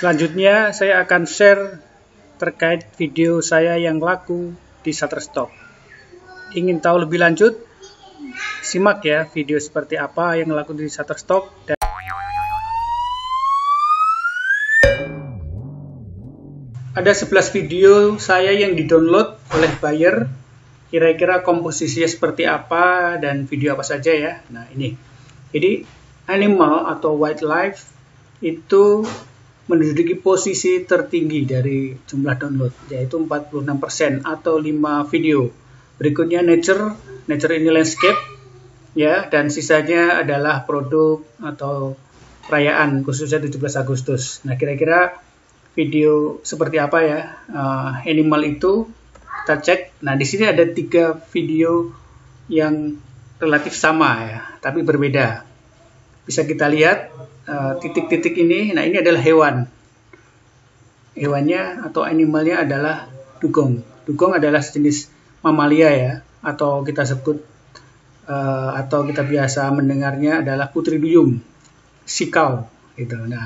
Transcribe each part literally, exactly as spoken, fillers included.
Selanjutnya saya akan share terkait video saya yang laku di Shutterstock. Ingin tahu lebih lanjut? Simak ya video seperti apa yang laku di Shutterstock. Dan ada sebelas video saya yang di-download oleh buyer. Kira-kira komposisinya seperti apa dan video apa saja ya. Nah ini. Jadi animal atau wildlife itu menduduki posisi tertinggi dari jumlah download, yaitu empat puluh enam persen atau lima video. Berikutnya nature, nature ini landscape ya, dan sisanya adalah produk atau perayaan khususnya tujuh belas Agustus. Nah, kira-kira video seperti apa ya? Uh, animal itu kita cek. Nah, di sini ada tiga video yang relatif sama ya, tapi berbeda. Bisa kita lihat titik-titik uh, ini. Nah, ini adalah hewan. Hewannya atau animalnya adalah dugong. Dugong adalah sejenis mamalia ya, atau kita sebut uh, atau kita biasa mendengarnya adalah putri duyung, sikau gitu. Nah,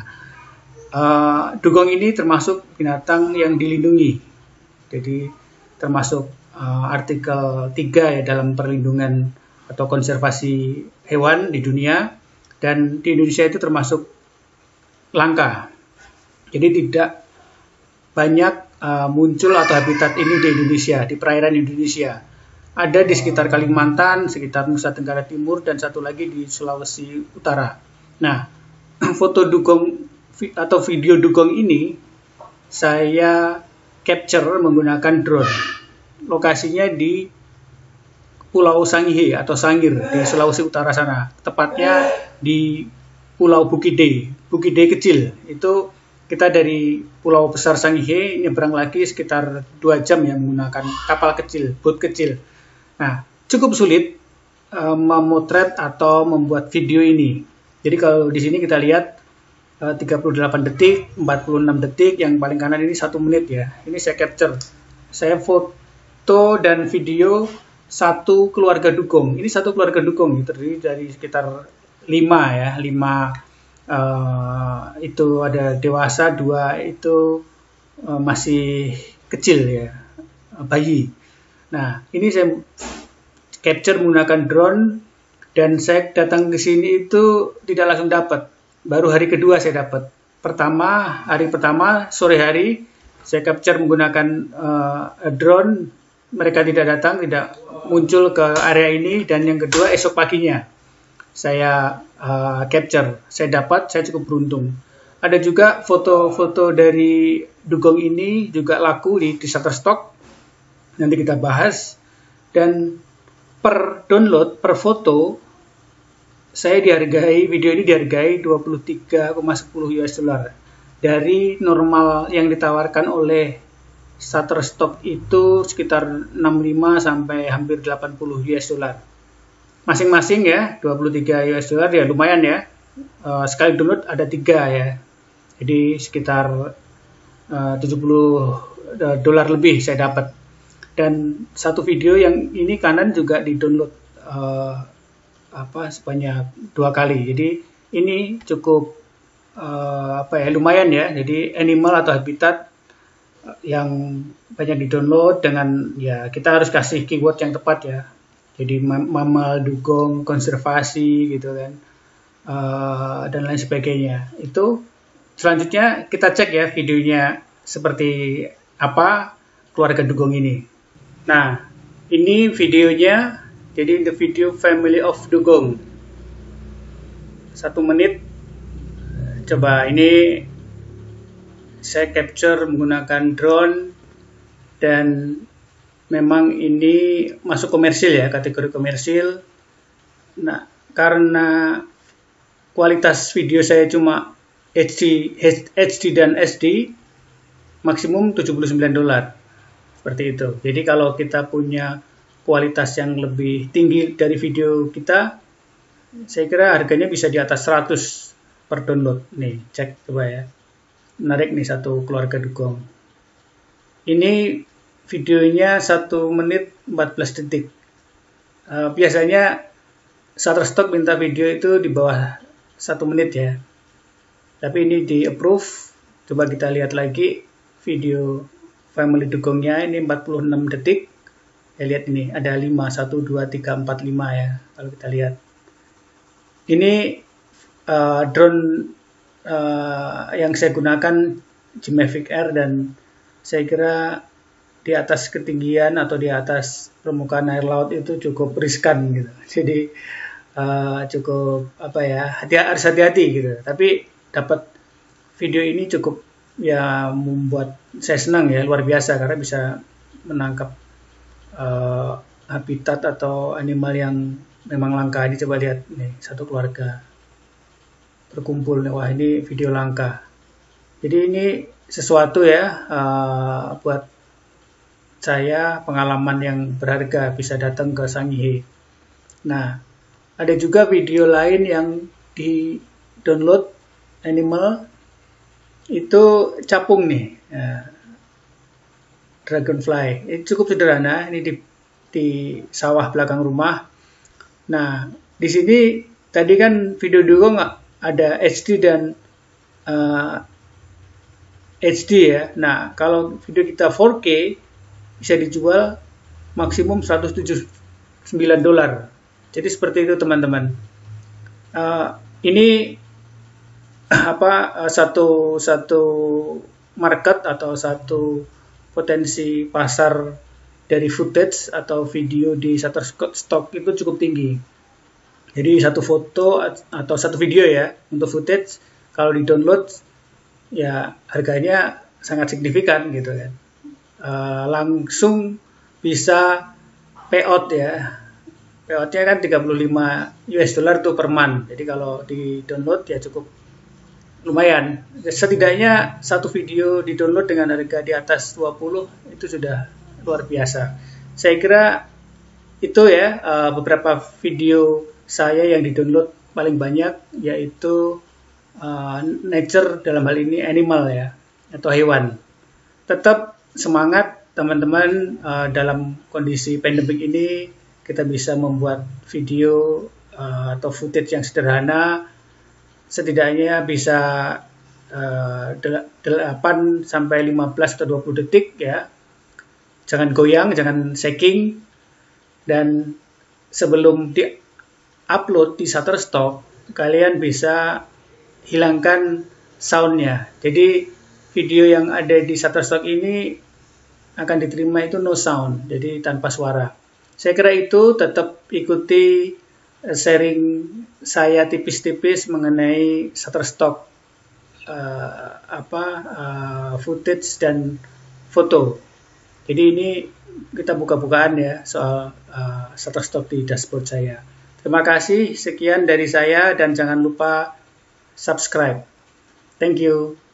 uh, dugong ini termasuk binatang yang dilindungi. Jadi termasuk uh, artikel tiga ya dalam perlindungan atau konservasi hewan di dunia. Dan di Indonesia itu termasuk langka. Jadi tidak banyak uh, muncul atau habitat ini di Indonesia, di perairan Indonesia. Ada di sekitar Kalimantan, sekitar Nusa Tenggara Timur, dan satu lagi di Sulawesi Utara. Nah, foto dugong atau video dugong ini saya capture menggunakan drone. Lokasinya di Pulau Sangihe atau Sangir di Sulawesi Utara sana, tepatnya di Pulau Bukide, Bukide kecil. Itu kita dari Pulau Besar Sangihe nyebrang lagi sekitar dua jam ya menggunakan kapal kecil, boat kecil. Nah, cukup sulit uh, memotret atau membuat video ini. Jadi kalau di sini kita lihat uh, tiga puluh delapan detik, empat puluh enam detik, yang paling kanan ini satu menit ya. Ini saya capture. Saya foto dan video satu keluarga dugong. Ini satu keluarga dugong terdiri dari sekitar lima ya, lima uh, itu ada dewasa, dua itu uh, masih kecil ya, bayi. Nah, ini saya capture menggunakan drone dan saya datang ke sini itu tidak langsung dapat. Baru hari kedua saya dapat. Pertama, hari pertama sore hari saya capture menggunakan uh, drone. Mereka tidak datang, tidak muncul ke area ini, dan yang kedua esok paginya saya uh, capture, saya dapat, saya cukup beruntung. Ada juga foto-foto dari dugong ini juga laku di, di Shutterstock, nanti kita bahas. Dan per download, per foto, saya dihargai, video ini dihargai dua puluh tiga koma sepuluh U S dollar. Dari normal yang ditawarkan oleh Shutterstock itu sekitar enam puluh lima sampai hampir delapan puluh U S dollar. Masing-masing ya, dua puluh tiga U S dollar ya lumayan ya. Uh, sekali download ada tiga ya. Jadi sekitar uh, tujuh puluh dolar lebih saya dapat. Dan satu video yang ini kanan juga di-download uh, apa sebanyak dua kali. Jadi ini cukup uh, apa ya, lumayan ya. Jadi animal atau habitat yang banyak di-download dengan ya kita harus kasih keyword yang tepat ya. Jadi mammal, dugong, konservasi gitu kan, uh, dan lain sebagainya. Itu selanjutnya kita cek ya videonya seperti apa keluarga dugong ini. Nah, ini videonya. Jadi the video family of dugong satu menit. Coba ini saya capture menggunakan drone dan memang ini masuk komersil ya, kategori komersil. Nah, karena kualitas video saya cuma H D, H D dan S D, maksimum tujuh puluh sembilan dolar. Seperti itu. Jadi kalau kita punya kualitas yang lebih tinggi dari video kita, saya kira harganya bisa di atas seratus per download. Nih, cek coba ya. Menarik nih satu keluarga dugong. Ini videonya satu menit empat belas detik. Uh, biasanya Shutterstock minta video itu di bawah satu menit ya. Tapi ini di approve Coba kita lihat lagi video family dugongnya, ini empat puluh enam detik. Ya, lihat ini ada lima, satu, dua, tiga, empat, lima ya. Kalau kita lihat. Ini uh, drone uh, yang saya gunakan G Mavic Air, dan saya kira di atas ketinggian atau di atas permukaan air laut itu cukup riskan gitu. Jadi uh, cukup apa ya, hati harus hati-hati gitu. Tapi dapat video ini cukup ya membuat saya senang ya, luar biasa, karena bisa menangkap uh, habitat atau animal yang memang langka. Ini coba lihat nih, satu keluarga berkumpul nih. Wah, ini video langka. Jadi ini sesuatu ya uh, buat saya, pengalaman yang berharga bisa datang ke Sangihe. Nah, ada juga video lain yang di download animal itu capung nih, ya, dragonfly. Ini cukup sederhana, ini di, di sawah belakang rumah. Nah, di sini tadi kan video dugong ada H D dan uh, H D ya. Nah, kalau video kita empat K bisa dijual maksimum seratus tujuh puluh sembilan dolar. Jadi seperti itu teman-teman. Uh, ini apa uh, satu satu market atau satu potensi pasar dari footage atau video di Shutterstock itu cukup tinggi. Jadi satu foto atau satu video ya untuk footage kalau di download ya harganya sangat signifikan gitu kan. Uh, langsung bisa payout ya, payoutnya kan tiga puluh lima U S dollar tuh per month. Jadi kalau di download ya cukup lumayan. Setidaknya satu video di download dengan harga di atas dua puluh itu sudah luar biasa. Saya kira itu ya uh, beberapa video saya yang di download paling banyak, yaitu uh, nature, dalam hal ini animal ya, atau hewan. Tetap semangat teman-teman, uh, dalam kondisi pandemik ini kita bisa membuat video uh, atau footage yang sederhana, setidaknya bisa uh, delapan sampai lima belas atau dua puluh detik ya. Jangan goyang, jangan shaking, dan sebelum di upload di Shutterstock kalian bisa hilangkan soundnya. Jadi video yang ada di Shutterstock ini akan diterima itu no sound, jadi tanpa suara. Saya kira itu, tetap ikuti sharing saya tipis-tipis mengenai Shutterstock uh, apa uh, footage dan foto. Jadi ini kita buka-bukaan ya soal uh, Shutterstock di dashboard saya. Terima kasih, sekian dari saya, dan jangan lupa subscribe. Thank you.